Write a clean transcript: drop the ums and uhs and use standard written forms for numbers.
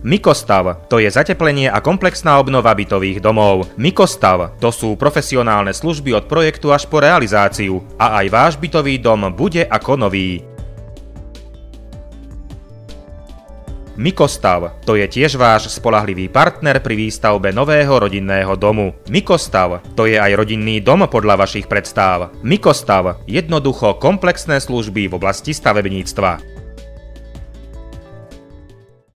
Mikostav, to je zateplenie a komplexná obnova bytových domov. Mikostav, to sú profesionálne služby od projektu až po realizáciu a aj váš bytový dom bude ako nový. Mikostav, to je tiež váš spoľahlivý partner pri výstavbe nového rodinného domu. Mikostav, to je aj rodinný dom podľa vašich predstáv. Mikostav, jednoducho komplexné služby v oblasti stavebníctva.